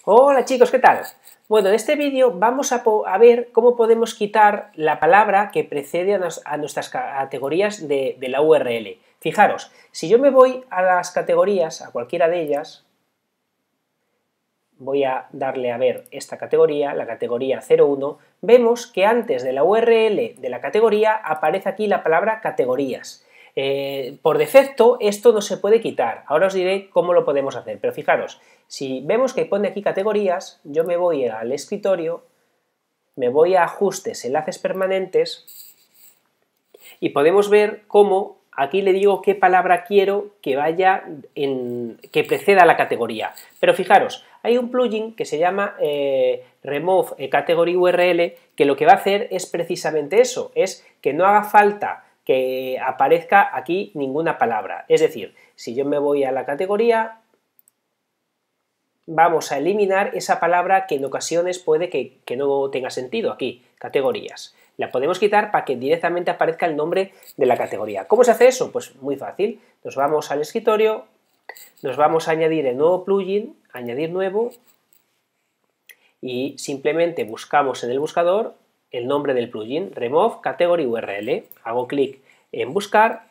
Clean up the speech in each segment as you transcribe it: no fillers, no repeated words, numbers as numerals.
Hola chicos, ¿qué tal? Bueno, en este vídeo vamos a ver cómo podemos quitar la palabra que precede a nuestras categorías de la URL. Fijaros, si yo me voy a las categorías, a cualquiera de ellas, voy a darle a ver esta categoría, la categoría 01, vemos que antes de la URL de la categoría aparece aquí la palabra categorías. Por defecto esto no se puede quitar, ahora os diré cómo lo podemos hacer, pero fijaros, si vemos que pone aquí categorías, yo me voy al escritorio, me voy a ajustes, enlaces permanentes y podemos ver cómo aquí le digo qué palabra quiero que vaya que preceda a la categoría. Pero fijaros, hay un plugin que se llama Remove Category URL que lo que va a hacer es precisamente eso, es que no haga falta que aparezca aquí ninguna palabra. Es decir, si yo me voy a la categoría, vamos a eliminar esa palabra que en ocasiones puede que no tenga sentido aquí, categorías. La podemos quitar para que directamente aparezca el nombre de la categoría. ¿Cómo se hace eso? Pues muy fácil. Nos vamos al escritorio, nos vamos a añadir el nuevo plugin, añadir nuevo, y simplemente buscamos en el buscador el nombre del plugin, Remove Category URL. Hago clic en buscar.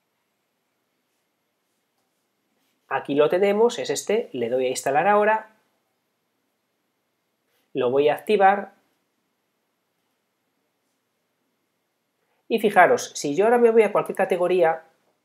Aquí lo tenemos, es este, le doy a instalar ahora, lo voy a activar y fijaros, si yo ahora me voy a cualquier categoría,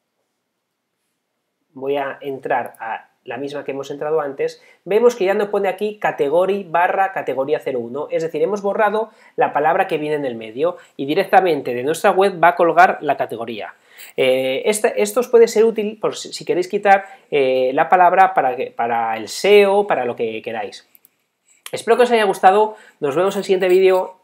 voy a entrar a la misma que hemos entrado antes, vemos que ya no pone aquí category barra categoría 01, es decir, hemos borrado la palabra que viene en el medio y directamente de nuestra web va a colgar la categoría. Esto os puede ser útil por si queréis quitar la palabra para el SEO, para lo que queráis. Espero que os haya gustado, nos vemos en el siguiente vídeo.